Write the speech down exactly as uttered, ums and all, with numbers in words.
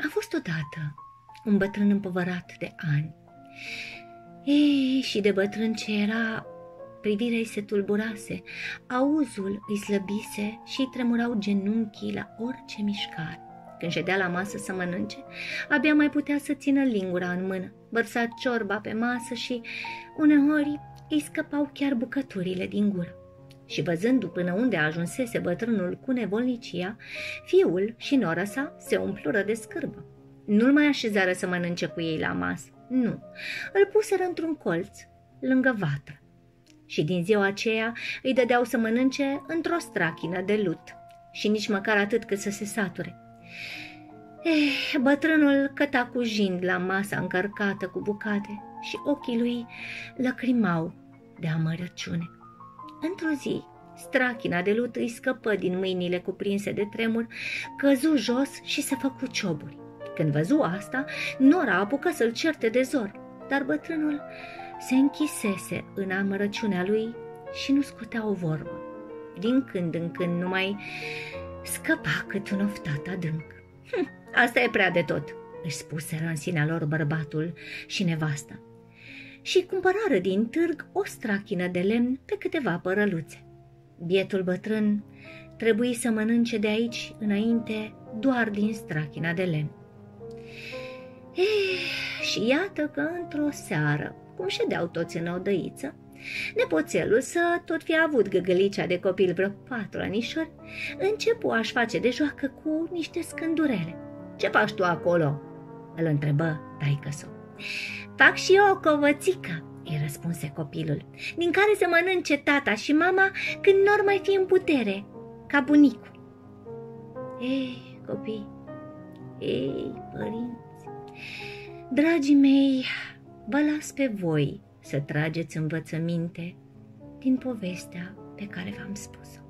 A fost odată un bătrân împovărat de ani. Ei, și de bătrân ce era, privirea îi se tulburase, auzul îi slăbise și îi tremurau genunchii la orice mișcare. Când ședea la masă să mănânce, abia mai putea să țină lingura în mână, vărsa ciorba pe masă și uneori îi scăpau chiar bucăturile din gură. Și văzându până unde ajunsese bătrânul cu nevolnicia, fiul și nora sa se umplură de scârbă. Nu-l mai așezară să mănânce cu ei la masă, nu, îl puseră într-un colț, lângă vatră. Și din ziua aceea îi dădeau să mănânce într-o strachină de lut și nici măcar atât cât să se sature. Eh, bătrânul căta cu jind la masa încărcată cu bucate și ochii lui lăcrimau de amărăciune. Într-o zi, strachina de lut îi scăpă din mâinile cuprinse de tremur, căzu jos și se făcu cioburi. Când văzu asta, nora apucă să-l certe de zor, dar bătrânul se închisese în amărăciunea lui și nu scotea o vorbă. Din când în când numai scăpa cât un oftat adânc. Hm, asta e prea de tot, își spuseră în sinea lor bărbatul și nevasta. Și cumpărară din târg o strachină de lemn pe câteva părăluțe. Bietul bătrân trebuie să mănânce de aici înainte doar din strachina de lemn. Eh, și iată că într-o seară, cum ședeau toți în odăiță, nepoțelul să tot fi avut găgălicea de copil vreo patru anișori, începu a-și face de joacă cu niște scândurele. "Ce faci tu acolo?" îl întrebă taică-s-o. "Fac și eu o covățică," îi răspunse copilul, "din care să mănânce tata și mama când n-or mai fi în putere, ca bunicul." Ei, copii, ei, părinți, dragii mei, vă las pe voi să trageți învățăminte din povestea pe care v-am spus-o.